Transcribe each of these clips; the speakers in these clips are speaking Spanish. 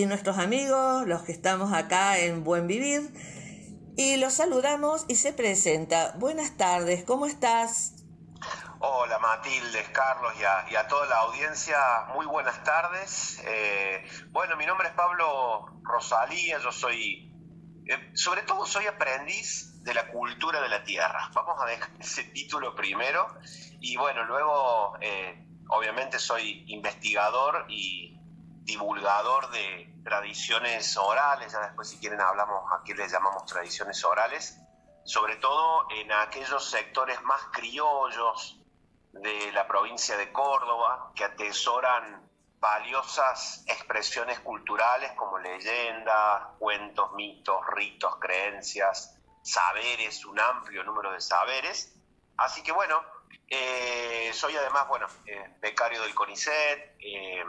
nuestros amigos, los que estamos acá en Buen Vivir, y los saludamos y se presenta. Buenas tardes, ¿cómo estás? Hola Matilde, Carlos y a toda la audiencia, muy buenas tardes. Bueno, mi nombre es Pablo Rosalía, yo soy, sobre todo soy aprendiz de la cultura de la tierra. Vamos a dejar ese título primero y bueno, luego obviamente soy investigador y divulgador de tradiciones orales, ya después si quieren hablamos a qué le llamamos tradiciones orales, sobre todo en aquellos sectores más criollos de la provincia de Córdoba, que atesoran valiosas expresiones culturales como leyendas, cuentos, mitos, ritos, creencias, saberes, un amplio número de saberes. Así que bueno, soy además, becario del CONICET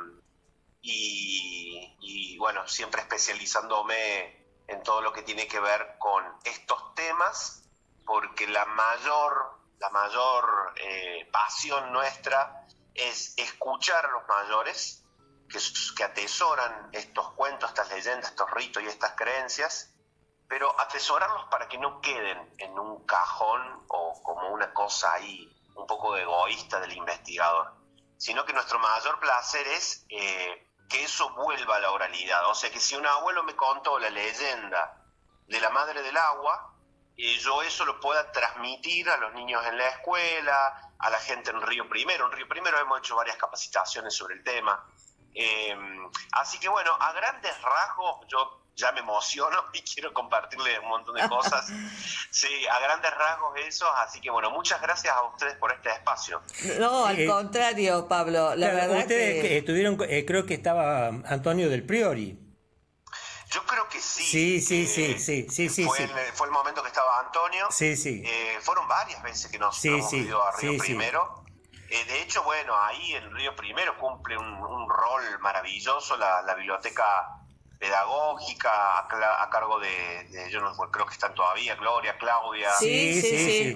y bueno, siempre especializándome en todo lo que tiene que ver con estos temas, porque la mayor pasión nuestra es escuchar a los mayores que atesoran estos cuentos, estas leyendas, estos ritos y estas creencias, pero atesorarlos para que no queden en un cajón o como una cosa ahí un poco egoísta del investigador, sino que nuestro mayor placer es que eso vuelva a la oralidad. O sea, que si un abuelo me contó la leyenda de la madre del agua, yo eso lo pueda transmitir a los niños en la escuela, a la gente en Río Primero. En Río Primero hemos hecho varias capacitaciones sobre el tema. Así que bueno, a grandes rasgos, yo ya me emociono y quiero compartirles un montón de cosas. Sí, a grandes rasgos eso. Así que bueno, muchas gracias a ustedes por este espacio. No, al contrario, Pablo, la verdad ustedes que estuvieron, creo que estaba Antonio del Priori. Yo creo que sí. Sí. Fue el momento que estaba Antonio. Sí. Fueron varias veces que nos hemos ido a Río Primero. De hecho, bueno, ahí en Río Primero cumple un rol maravilloso la biblioteca pedagógica a cargo de yo no creo que están todavía, Gloria, Claudia. Sí.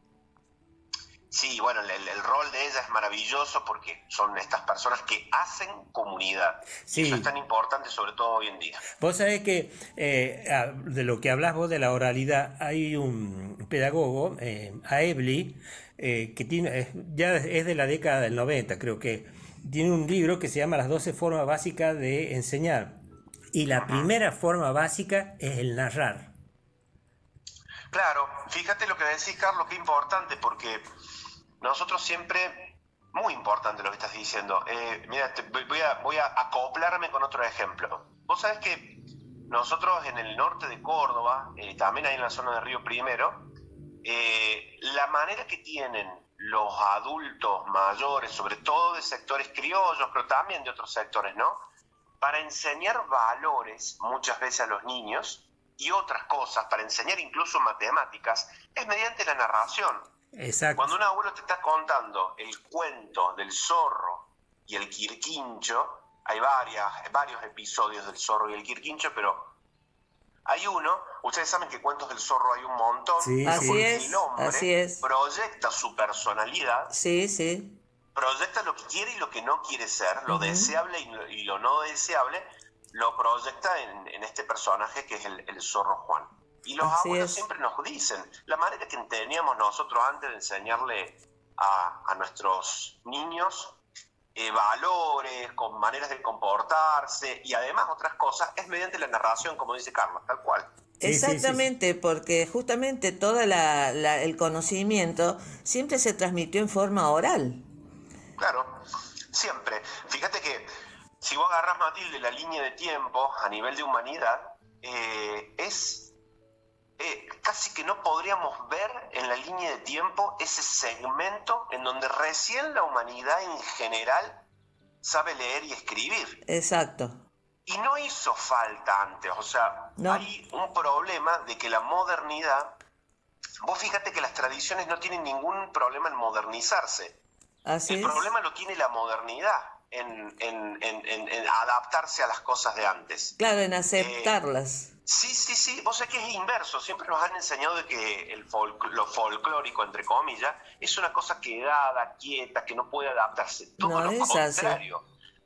Sí, bueno, el rol de ella es maravilloso porque son estas personas que hacen comunidad. Sí. Eso es tan importante, sobre todo hoy en día. Vos sabés que de lo que hablás vos de la oralidad, hay un pedagogo, Aebli, que tiene, ya es de la década del 90, creo que tiene un libro que se llama Las 12 formas básicas de enseñar. Y la primera forma básica es el narrar. Claro, fíjate lo que decís, Carlos, qué importante, porque nosotros siempre, muy importante lo que estás diciendo. Mira, voy a acoplarme con otro ejemplo. Vos sabés que nosotros en el norte de Córdoba, también ahí en la zona de Río Primero, la manera que tienen los adultos mayores, sobre todo de sectores criollos, pero también de otros sectores, ¿no?, para enseñar valores muchas veces a los niños y otras cosas, para enseñar incluso matemáticas, es mediante la narración. Exacto. Cuando un abuelo te está contando el cuento del zorro y el quirquincho, hay varios episodios del zorro y el quirquincho, pero hay uno, ustedes saben que cuentos del zorro hay un montón, Así el hombre es. proyecta su personalidad, Sí. proyecta lo que quiere y lo que no quiere ser, lo deseable y lo no deseable, lo proyecta en este personaje que es el zorro Juan. Y los abuelos siempre nos dicen, la manera que teníamos nosotros antes de enseñarle a nuestros niños valores, con maneras de comportarse y además otras cosas, es mediante la narración, como dice Carlos, tal cual. Exactamente, porque justamente todo el conocimiento siempre se transmitió en forma oral. Claro, siempre. Fíjate que si vos agarrás, Matilde, la línea de tiempo a nivel de humanidad, casi que no podríamos ver en la línea de tiempo ese segmento en donde recién la humanidad en general sabe leer y escribir. Exacto. Y no hizo falta antes, o sea, no. Hay un problema de que la modernidad, vos fíjate que las tradiciones no tienen ningún problema en modernizarse. Así El problema lo tiene la modernidad en adaptarse a las cosas de antes. Claro, en aceptarlas. Sí, vos sabés que es inverso, siempre nos han enseñado de que lo folclórico, entre comillas, es una cosa quedada, quieta, que no puede adaptarse. Todo lo contrario.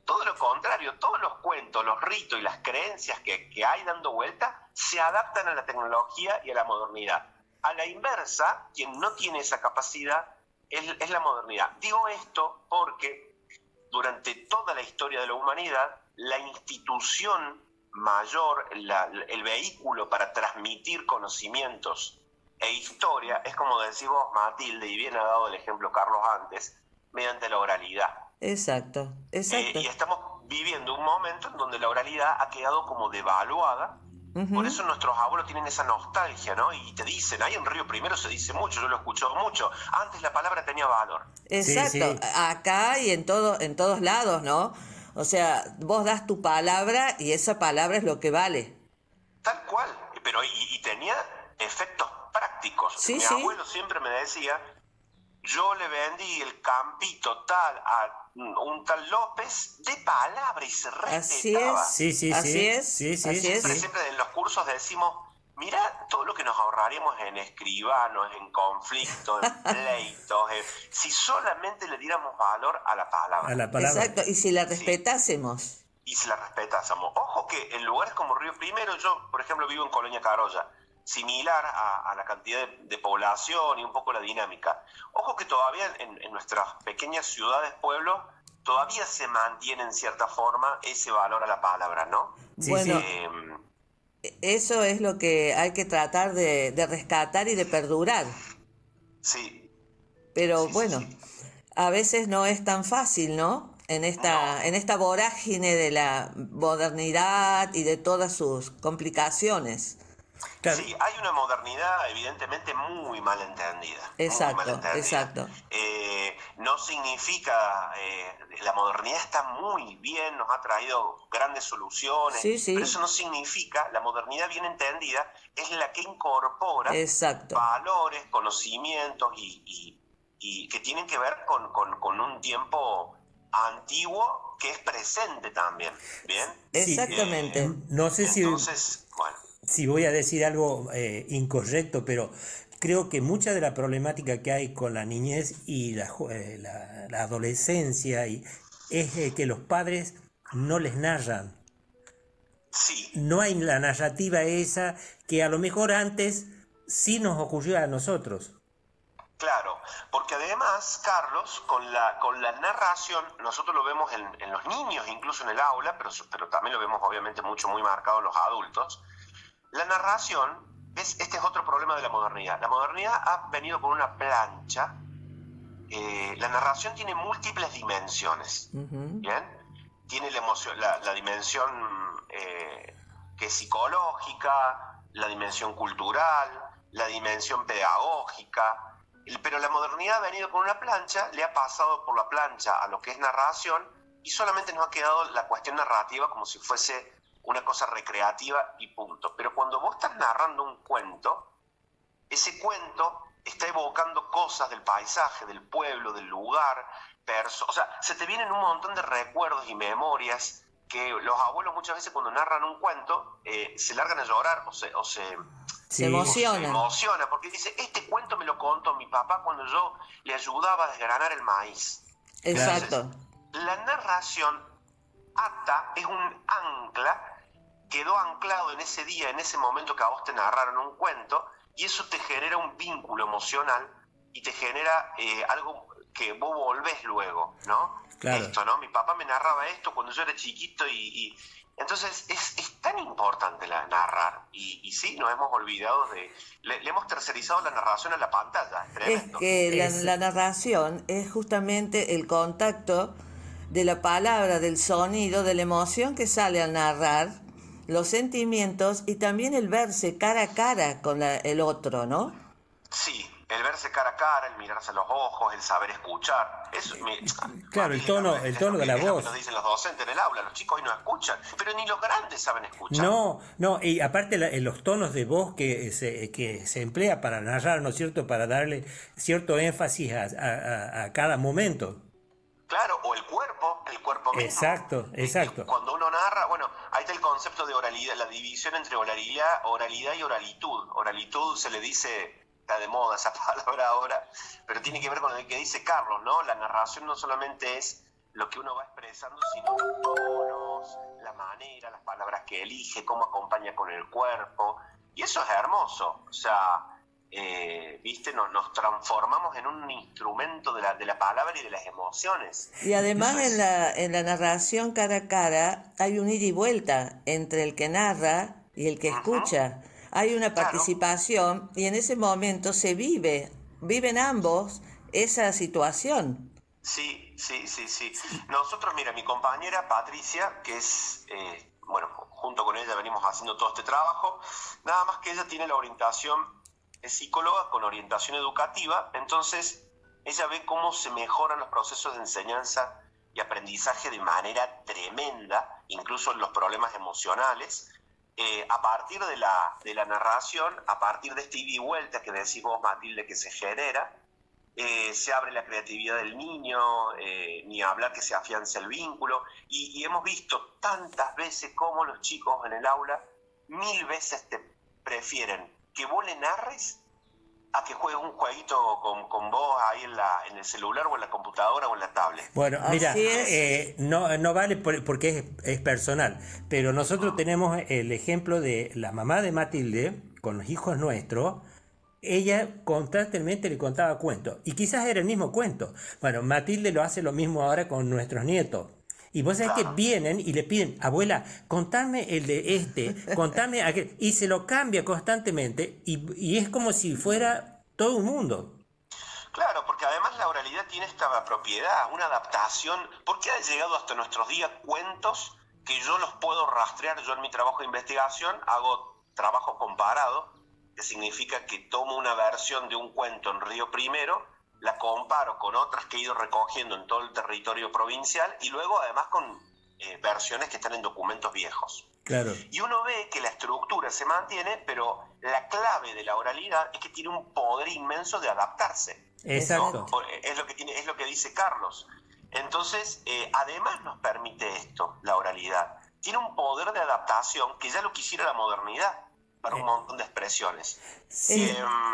Todo lo contrario, todos los cuentos, los ritos y las creencias que hay dando vuelta se adaptan a la tecnología y a la modernidad. A la inversa, quien no tiene esa capacidad es la modernidad. Digo esto porque durante toda la historia de la humanidad, la institución mayor, el vehículo para transmitir conocimientos e historia, es como decís vos, Matilde, y bien ha dado el ejemplo Carlos antes, mediante la oralidad. Exacto, exacto. Y estamos viviendo un momento en donde la oralidad ha quedado como devaluada. Por eso nuestros abuelos tienen esa nostalgia, ¿no? Y te dicen, ahí en Río Primero se dice mucho, yo lo he escuchado mucho, antes la palabra tenía valor. Exacto, Sí, sí. acá y en todos lados, ¿no? O sea, vos das tu palabra y esa palabra es lo que vale. Tal cual, pero y tenía efectos prácticos. Sí, Mi sí. abuelo siempre me decía, yo le vendí el campito tal a un tal López de palabra y se Así respetaba. es, Sí, sí, así sí. es, Sí, sí, así es. sí. Siempre en los cursos decimos, mira todo lo que nos ahorraríamos en escribanos, en conflictos, en pleitos, si solamente le diéramos valor a la palabra. A la palabra. Exacto, y si la respetásemos. Y si la respetásemos. Ojo que en lugares como Río Primero, yo por ejemplo vivo en Colonia Carolla, similar a la cantidad de población y un poco la dinámica. Ojo que todavía en nuestras pequeñas ciudades, pueblos, todavía se mantiene en cierta forma ese valor a la palabra, ¿no? Sí, Bueno, sí. eso es lo que hay que tratar de rescatar y de perdurar. Sí. Pero Sí, bueno, sí. a veces no es tan fácil, ¿no? En esta vorágine de la modernidad y de todas sus complicaciones. Claro. Sí, hay una modernidad evidentemente muy mal entendida. Exacto, muy mal entendida. exacto. No significa, la modernidad está muy bien, nos ha traído grandes soluciones, Sí, sí. pero eso no significa, la modernidad bien entendida es la que incorpora Exacto. valores, conocimientos y que tienen que ver con un tiempo antiguo que es presente también, ¿bien? Exactamente. No sé Entonces, bueno. si voy a decir algo incorrecto, pero creo que mucha de la problemática que hay con la niñez y la adolescencia es que los padres no les narran. Sí, No hay la narrativa esa que a lo mejor antes sí nos ocurrió a nosotros. claro, porque además, Carlos, con la narración, nosotros lo vemos en los niños, incluso en el aula, pero también lo vemos obviamente muy marcado en los adultos. La narración, este es otro problema de la modernidad. La modernidad ha venido con una plancha. La narración tiene múltiples dimensiones, ¿bien? Tiene la dimensión que es psicológica, la dimensión cultural, la dimensión pedagógica, pero la modernidad ha venido con una plancha, le ha pasado por la plancha a lo que es narración y solamente nos ha quedado la cuestión narrativa como si fuese una cosa recreativa y punto. Pero cuando vos estás narrando un cuento, ese cuento está evocando cosas del paisaje, del pueblo, del lugar, o sea, se te vienen un montón de recuerdos y memorias que los abuelos muchas veces cuando narran un cuento se largan a llorar o se emocionan. se emociona porque dice, este cuento me lo contó mi papá cuando yo le ayudaba a desgranar el maíz. Exacto. Entonces, la narración es un ancla, quedó anclado en ese día, en ese momento que a vos te narraron un cuento, y eso te genera un vínculo emocional y te genera algo que vos volvés luego, ¿no? Claro. Esto, ¿no? Mi papá me narraba esto cuando yo era chiquito y entonces es tan importante narrar y sí, nos hemos olvidado le hemos tercerizado la narración a la pantalla, es Es tremendo. que la narración es justamente el contacto de la palabra, del sonido, de la emoción que sale al narrar, los sentimientos y también el verse cara a cara con el otro, ¿no? Sí, el verse cara a cara, el mirarse a los ojos, el saber escuchar. Eso, Claro, el tono de la es lo voz. que nos dicen los docentes en el aula, los chicos hoy no escuchan, pero ni los grandes saben escuchar. No, y aparte los tonos de voz que se emplea para narrar, ¿no es cierto? Para darle cierto énfasis a cada momento. Claro, o el cuerpo mismo. Exacto, exacto. Cuando uno narra, bueno, ahí está el concepto de oralidad, la división entre oralidad y oralitud. Oralitud se le dice, está de moda esa palabra ahora, pero tiene que ver con el que dice Carlos, ¿no? La narración no solamente es lo que uno va expresando, sino los tonos, la manera, las palabras que elige, cómo acompaña con el cuerpo. Y eso es hermoso. O sea, ¿viste? Nos transformamos en un instrumento de la palabra y de las emociones. Y además en la narración cara a cara hay un ida y vuelta entre el que narra y el que escucha. Hay una participación y en ese momento viven ambos esa situación. Sí. Nosotros, mira, mi compañera Patricia, que es, junto con ella venimos haciendo todo este trabajo, nada más que ella tiene la orientación, es psicóloga con orientación educativa, entonces ella ve cómo se mejoran los procesos de enseñanza y aprendizaje de manera tremenda, incluso en los problemas emocionales, a partir de la narración, a partir de este ida y vuelta que decís vos, Matilde, que se genera, se abre la creatividad del niño, ni hablar que se afianza el vínculo, y hemos visto tantas veces cómo los chicos en el aula 1000 veces te prefieren que vos le narres a que juegue un jueguito con vos ahí en el celular o en la computadora o en la tablet. Bueno, mira, no vale porque es personal, pero nosotros tenemos el ejemplo de la mamá de Matilde con los hijos nuestros. Ella constantemente le contaba cuentos, y quizás era el mismo cuento. Bueno, Matilde lo hace lo mismo ahora con nuestros nietos. Y vos sabés que vienen y le piden, abuela, contame el de contame aquel, y se lo cambia constantemente, y es como si fuera todo un mundo. Claro, porque además la oralidad tiene esta propiedad, una adaptación, porque ha llegado hasta nuestros días cuentos que yo los puedo rastrear. Yo en mi trabajo de investigación hago trabajo comparado, que significa que tomo una versión de un cuento en Río Primero, la comparo con otras que he ido recogiendo en todo el territorio provincial y luego además con versiones que están en documentos viejos. Claro. Y uno ve que la estructura se mantiene, pero la clave de la oralidad es que tiene un poder inmenso de adaptarse. Exacto. ¿No? Es lo que dice Carlos. Entonces, además nos permite esto, la oralidad. Tiene un poder de adaptación que ya lo quisiera la modernidad para un montón de expresiones. Sí.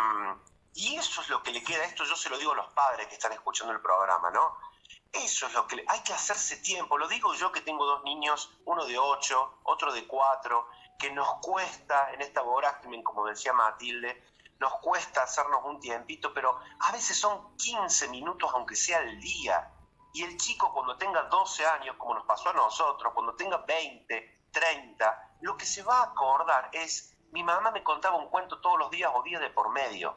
Y eso es lo que le queda a esto, yo se lo digo a los padres que están escuchando el programa, ¿no? Eso es lo que hay que hacerse tiempo. Lo digo yo que tengo 2 niños, uno de 8, otro de 4, que nos cuesta en esta vorágine, como decía Matilde, nos cuesta hacernos un tiempito, pero a veces son 15 minutos, aunque sea al día. Y el chico cuando tenga 12 años, como nos pasó a nosotros, cuando tenga 20, 30, lo que se va a acordar es, mi mamá me contaba un cuento todos los días o días de por medio.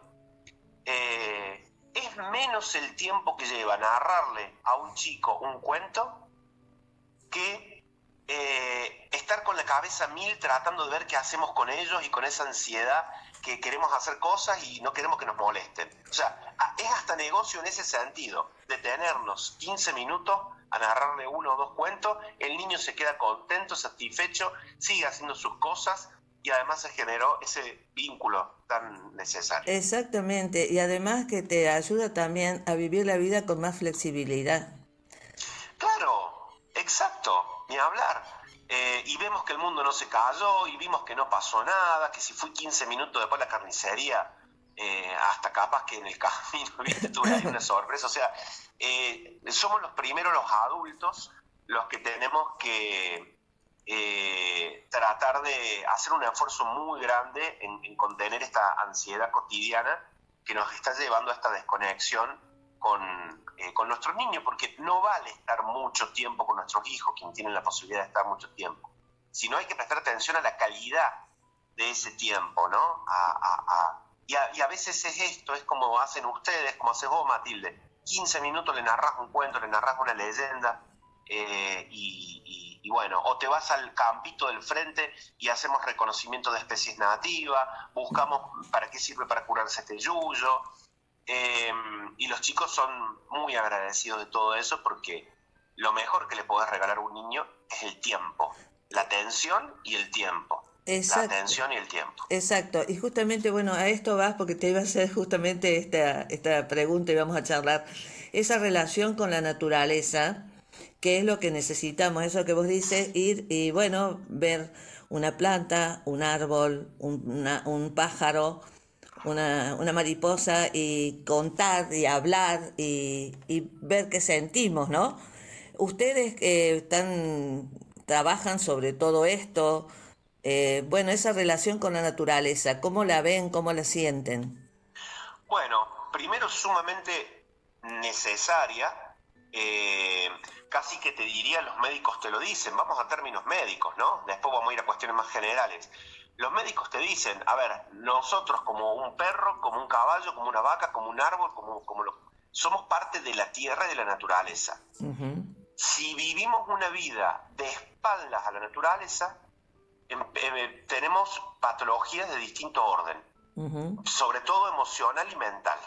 Es menos el tiempo que lleva narrarle a un chico un cuento que estar con la cabeza 1000 tratando de ver qué hacemos con ellos y con esa ansiedad que queremos hacer cosas y no queremos que nos molesten. O sea, es hasta negocio en ese sentido, detenernos 15 minutos a narrarle 1 o 2 cuentos, el niño se queda contento, satisfecho, sigue haciendo sus cosas, y además se generó ese vínculo tan necesario. Exactamente, y además que te ayuda también a vivir la vida con más flexibilidad. Claro, exacto, ni hablar. Y vemos que el mundo no se cayó, y vimos que no pasó nada, que si fui 15 minutos después a la carnicería, hasta capaz que en el camino, ¿viste? Tuve ahí una sorpresa. O sea, somos los primeros, los adultos, los que tenemos que tratar de hacer un esfuerzo muy grande en contener esta ansiedad cotidiana que nos está llevando a esta desconexión con nuestros niños, porque no vale estar mucho tiempo con nuestros hijos, quien tienen la posibilidad de estar mucho tiempo, sino hay que prestar atención a la calidad de ese tiempo, ¿no? Y a veces es esto, es como hacen ustedes, como haces vos, Matilde, 15 minutos le narras un cuento, le narras una leyenda, y bueno, o te vas al campito del frente y hacemos reconocimiento de especies nativas, buscamos para qué sirve para curarse este yuyo, y los chicos son muy agradecidos de todo eso, porque lo mejor que le podés regalar a un niño es el tiempo, la atención y el tiempo. Exacto. La atención y el tiempo. Exacto, y justamente, bueno, a esto vas porque te iba a hacer justamente esta pregunta y vamos a charlar esa relación con la naturaleza, que es lo que necesitamos, eso que vos dices, ir y, bueno, ver una planta, un árbol, un pájaro, una mariposa, y contar y hablar y ver qué sentimos, ¿no? Ustedes trabajan sobre todo esto, bueno, esa relación con la naturaleza, ¿cómo la ven, cómo la sienten? Bueno, primero sumamente necesaria, eh, casi que te diría, los médicos te lo dicen, vamos a términos médicos, ¿no? Después vamos a ir a cuestiones más generales. Los médicos te dicen, a ver, nosotros como un perro, como un caballo, como una vaca, como un árbol, somos parte de la tierra y de la naturaleza. Ujú. Si vivimos una vida de espaldas a la naturaleza, tenemos patologías de distinto orden, Ujú. sobre todo emocional y mental.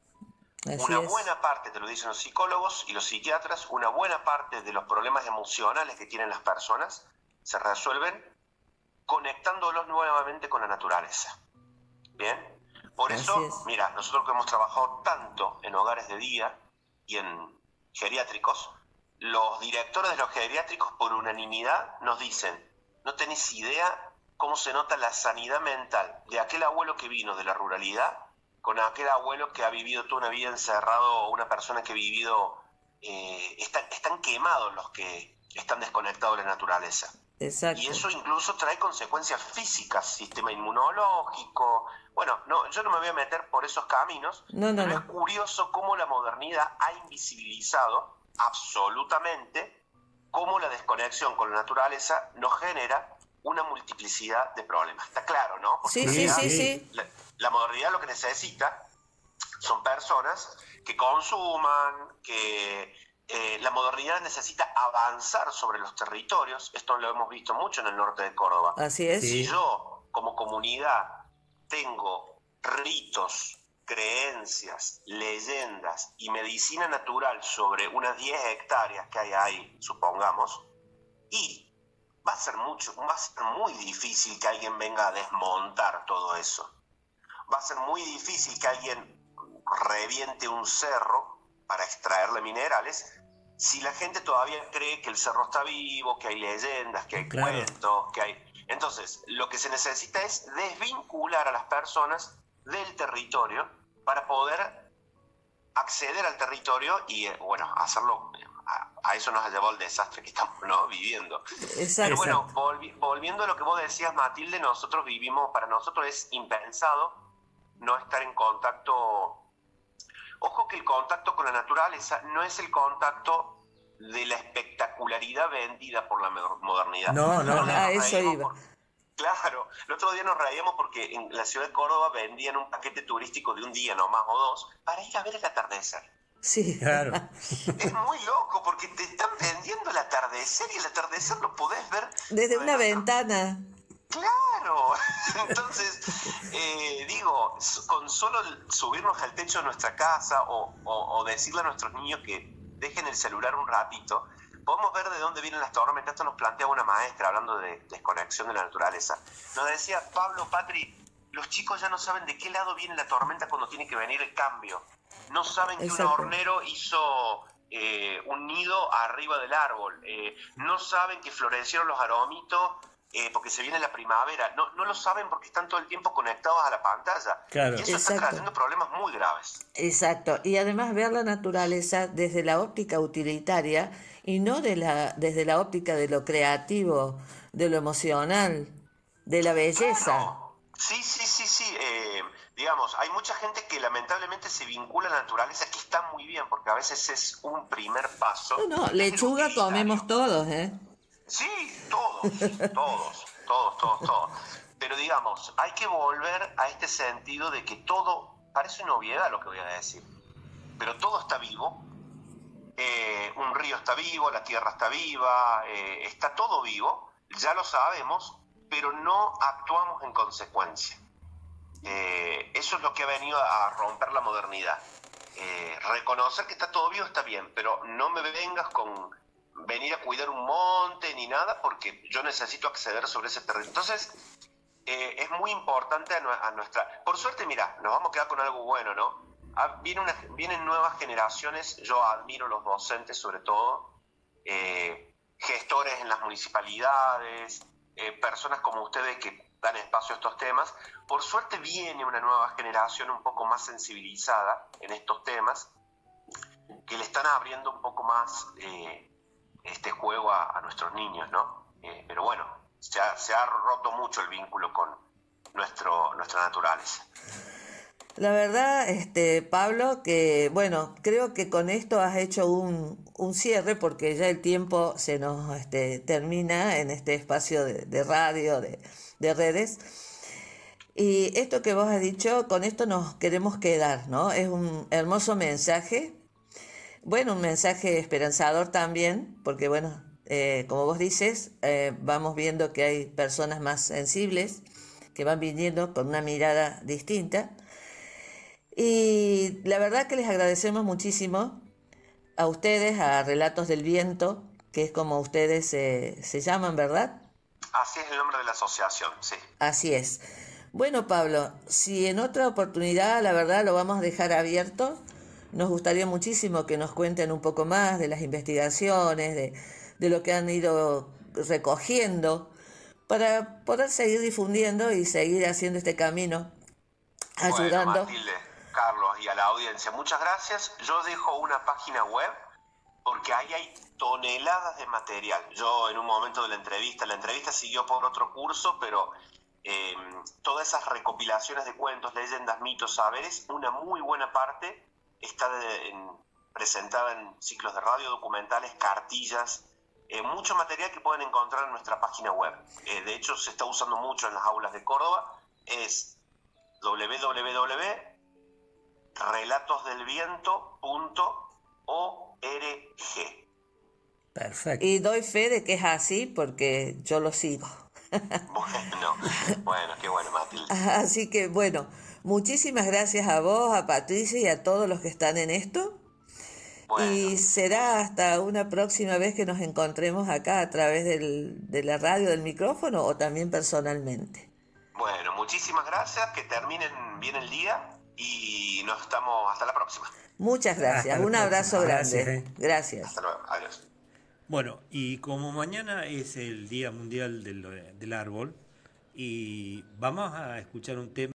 Así Una es. buena parte, te lo dicen los psicólogos y los psiquiatras, una buena parte de los problemas emocionales que tienen las personas se resuelven conectándolos nuevamente con la naturaleza. ¿Bien? Por Así eso, es. mira, nosotros que hemos trabajado tanto en hogares de día y en geriátricos, los directores de los geriátricos por unanimidad nos dicen, no tenés idea cómo se nota la sanidad mental de aquel abuelo que vino de la ruralidad con aquel abuelo que ha vivido toda una vida encerrado, una persona que ha vivido, están quemados los que están desconectados de la naturaleza. Y Exacto. eso incluso trae consecuencias físicas, sistema inmunológico. Bueno, no, yo no me voy a meter por esos caminos, No, no, pero es no. curioso cómo la modernidad ha invisibilizado absolutamente cómo la desconexión con la naturaleza nos genera una multiplicidad de problemas. Está claro, ¿no? Porque en Sí, sí, Sí, realidad sí, sí. sí. la modernidad lo que necesita son personas que consuman, que la modernidad necesita avanzar sobre los territorios. Esto lo hemos visto mucho en el norte de Córdoba. Así es. Si Sí. yo, como comunidad, tengo ritos, creencias, leyendas y medicina natural sobre unas 10 hectáreas que hay ahí, supongamos, y va a ser muy difícil que alguien venga a desmontar todo eso. Va a ser muy difícil que alguien reviente un cerro para extraerle minerales si la gente todavía cree que el cerro está vivo, que hay leyendas, que hay Claro. cuentos, que hay... Entonces, lo que se necesita es desvincular a las personas del territorio para poder acceder al territorio y, bueno, hacerlo... A eso nos ha llevado el desastre que estamos, ¿no?, viviendo. Pero Exacto. bueno, Exacto. volviendo a lo que vos decías, Matilde, nosotros vivimos, para nosotros es impensado no estar en contacto. Ojo que el contacto con la naturaleza no es el contacto de la espectacularidad vendida por la modernidad. No, El no, otro día A no. nos eso reíamos iba. claro, el otro día nos reíamos porque en la ciudad de Córdoba vendían un paquete turístico de un día nomás o dos para ir a ver el atardecer. Sí. Claro. Es muy loco porque te están vendiendo el atardecer y el atardecer lo podés ver Desde una nuestro... ventana. Claro, entonces digo, con solo subirnos al techo de nuestra casa o decirle a nuestros niños que dejen el celular un ratito, podemos ver de dónde vienen las tormentas. Esto nos planteaba una maestra hablando de desconexión de la naturaleza. Nos decía, Pablo, Patri, los chicos ya no saben de qué lado viene la tormenta cuando tiene que venir el cambio. No saben que un Exacto. hornero hizo un nido arriba del árbol. No saben que florecieron los aromitos porque se viene la primavera. No lo saben porque están todo el tiempo conectados a la pantalla. Claro. Y eso está Exacto. trayendo problemas muy graves. Exacto. Y además ver la naturaleza desde la óptica utilitaria y no desde la óptica de lo creativo, de lo emocional, de la belleza. Claro. Sí. Digamos, hay mucha gente que lamentablemente se vincula a la naturaleza, que está muy bien, porque a veces es un primer paso. No, no, desde lo lechuga utilitario. comemos todos, ¿eh? Sí, todos. Pero digamos, hay que volver a este sentido de que todo, parece una obviedad lo que voy a decir, pero todo está vivo. Un río está vivo, la tierra está viva, está todo vivo, ya lo sabemos, pero no actuamos en consecuencia. Eso es lo que ha venido a romper la modernidad. Reconocer que está todo vivo está bien, pero no me vengas con venir a cuidar un monte ni nada, porque yo necesito acceder sobre ese terreno. Entonces, es muy importante a nuestra... Por suerte, mira, nos vamos a quedar con algo bueno, ¿no? Vienen nuevas generaciones, yo admiro los docentes sobre todo, gestores en las municipalidades, personas como ustedes que dan espacio a estos temas. Por suerte viene una nueva generación un poco más sensibilizada en estos temas, que le están abriendo un poco más este juego a nuestros niños, ¿no? Pero bueno, se ha roto mucho el vínculo con nuestra naturaleza. La verdad, Pablo, que bueno, creo que con esto has hecho un cierre porque ya el tiempo se nos termina en este espacio de radio, de redes. Y esto que vos has dicho, con esto nos queremos quedar, ¿no? Es un hermoso mensaje, bueno, un mensaje esperanzador también, porque bueno, como vos dices, vamos viendo que hay personas más sensibles que van viniendo con una mirada distinta. Y la verdad que les agradecemos muchísimo a ustedes, a Relatos del Viento, que es como ustedes se llaman, ¿verdad? Así es el nombre de la asociación, sí. Así es. Bueno, Pablo, si en otra oportunidad, la verdad, lo vamos a dejar abierto, nos gustaría muchísimo que nos cuenten un poco más de las investigaciones, de lo que han ido recogiendo, para poder seguir difundiendo y seguir haciendo este camino, ayudando. Bueno, Matilde, Carlos y a la audiencia, muchas gracias. Yo dejo una página web porque ahí hay toneladas de material. Yo en un momento de la entrevista siguió por otro curso, pero todas esas recopilaciones de cuentos, leyendas, mitos, saberes, una muy buena parte está presentada en ciclos de radio, documentales, cartillas, mucho material que pueden encontrar en nuestra página web. De hecho, se está usando mucho en las aulas de Córdoba. Es www.relatosdelviento.org. Perfecto. Y doy fe de que es así porque yo lo sigo. Bueno, qué bueno, Matilde. Así que bueno, muchísimas gracias a vos, a Patricia y a todos los que están en esto. Bueno. Y será hasta una próxima vez que nos encontremos acá a través de la radio, del micrófono o también personalmente. Bueno, muchísimas gracias, que terminen bien el día y nos estamos hasta la próxima. Muchas gracias, un abrazo grande. Gracias. Hasta luego, adiós. Bueno, y como mañana es el Día Mundial del Árbol, y vamos a escuchar un tema